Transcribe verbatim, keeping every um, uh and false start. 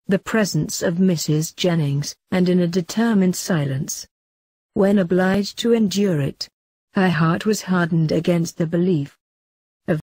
the presence of Missus Jennings, and in a determined silence. When obliged to endure it, her heart was hardened against the belief